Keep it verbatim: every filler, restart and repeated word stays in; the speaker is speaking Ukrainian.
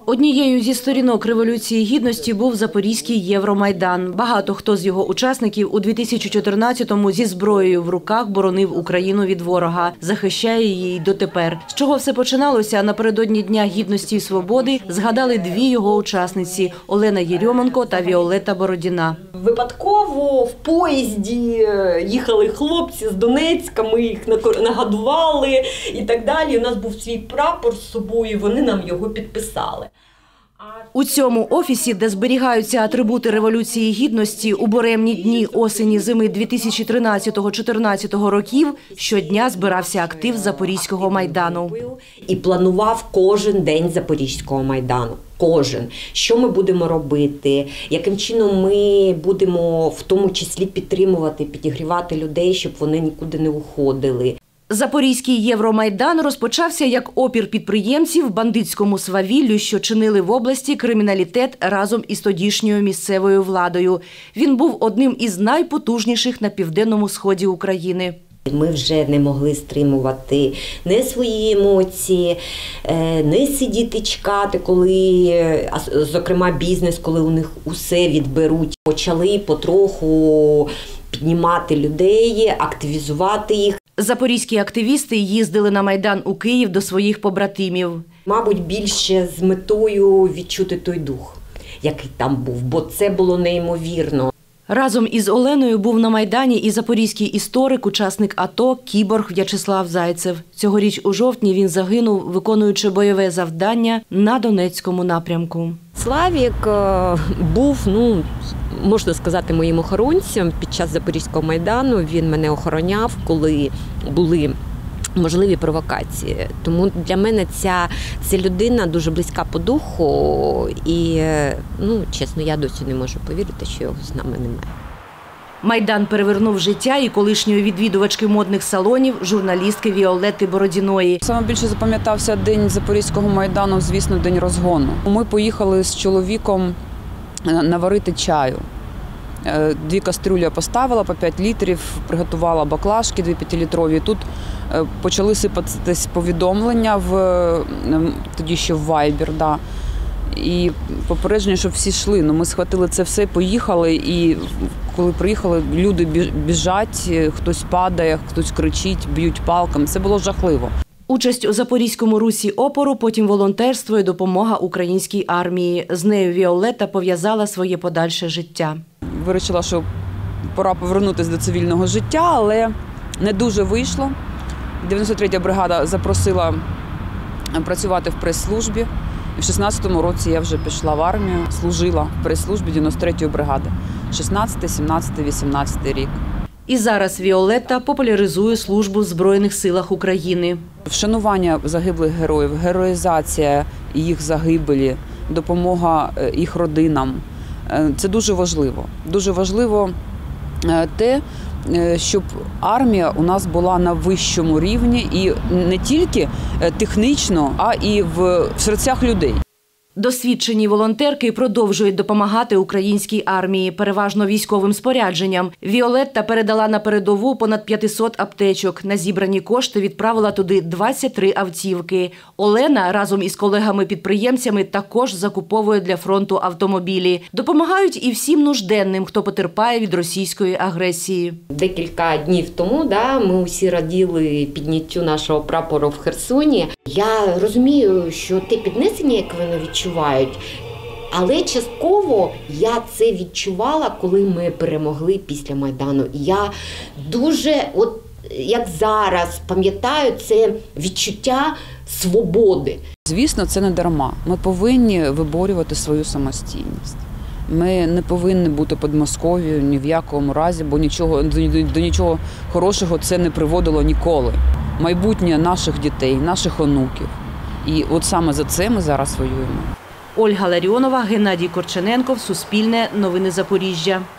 Однією зі сторінок Революції Гідності був Запорізький Євромайдан. Багато хто з його учасників у дві тисячі чотирнадцятому зі зброєю в руках боронив Україну від ворога, захищає її дотепер. З чого все починалося, напередодні Дня Гідності і Свободи згадали дві його учасниці – Олена Єрьоменко та Віолетта Бородіна. Випадково в поїзді їхали хлопці з Донецька, ми їх нагодували і так далі. У нас був свій прапор з собою, вони нам його підписали. У цьому офісі, де зберігаються атрибути Революції Гідності, у буремні дні осені-зими дві тисячі тринадцятого-чотирнадцятого років щодня збирався актив Запорізького Майдану. І планував кожен день Запорізького Майдану. Кожен. Що ми будемо робити, яким чином ми будемо в тому числі підтримувати, підігрівати людей, щоб вони нікуди не уходили. Запорізький Євромайдан розпочався як опір підприємців бандитському свавіллю, що чинили в області криміналітет разом із тодішньою місцевою владою. Він був одним із найпотужніших на південному сході України. Ми вже не могли стримувати не свої емоції, не сидіти чекати, коли, зокрема, бізнес, коли у них усе відберуть. Почали потроху піднімати людей, активізувати їх. Запорізькі активісти їздили на Майдан у Київ до своїх побратимів. Мабуть, більше з метою відчути той дух, який там був, бо це було неймовірно. Разом із Оленою був на Майдані і запорізький історик, учасник АТО, кіборг В'ячеслав Зайцев. Цьогоріч у жовтні він загинув, виконуючи бойове завдання на Донецькому напрямку. Славік був, ну, можна сказати, моїм охоронцем під час Запорізького Майдану. Він мене охороняв, коли були можливі провокації. Тому для мене ця, ця людина дуже близька по духу і, ну, чесно, я досі не можу повірити, що його з нами немає. Майдан перевернув життя і колишньої відвідувачки модних салонів, журналістки Віолетти Бородіної. Саме більше запам'ятався день Запорізького Майдану, звісно, день розгону. Ми поїхали з чоловіком наварити чаю. Дві кастрюлі я поставила по п'ять літрів, приготувала баклажки дві п'ятилітрові. Тут почали сипатись повідомлення, в, тоді ще в Viber, да. І попередження, щоб всі йшли. Ну, ми схватили це все, поїхали, і коли приїхали, люди біжать, хтось падає, хтось кричить, б'ють палками. Це було жахливо. Участь у Запорізькому русі опору, потім волонтерство і допомога українській армії. З нею Віолетта пов'язала своє подальше життя. Вирішила, що пора повернутися до цивільного життя, але не дуже вийшло. дев'яносто третя бригада запросила працювати в прес-службі. І в шістнадцятому році я вже пішла в армію, служила в прес-службі дев'яносто третьої бригади. шістнадцятий, сімнадцятий, вісімнадцятий рік. І зараз Віолетта популяризує службу в Збройних силах України. Вшанування загиблих героїв, героїзація їх загибелі, допомога їх родинам – це дуже важливо. Дуже важливо те, щоб армія у нас була на вищому рівні і не тільки технічно, а і в серцях людей. Досвідчені волонтерки продовжують допомагати українській армії, переважно військовим спорядженням. Віолетта передала на передову понад п'ятсот аптечок. На зібрані кошти відправила туди двадцять три автівки. Олена разом із колегами-підприємцями також закуповує для фронту автомобілі. Допомагають і всім нужденним, хто потерпає від російської агресії. Декілька днів тому да, ми усі раділи підняттю нашого прапору в Херсоні. Я розумію, що те піднесення, яке вони відчувають, але частково я це відчувала, коли ми перемогли після Майдану. Я дуже, от як зараз, пам'ятаю це відчуття свободи. Звісно, це не дарма. Ми повинні виборювати свою самостійність. Ми не повинні бути під Московією ні в якому разі, бо нічого, до нічого хорошого це не приводило ніколи. Майбутнє наших дітей, наших онуків. І от саме за це ми зараз воюємо. Ольга Ларіонова, Геннадій Корчененков, Суспільне, Новини Запоріжжя.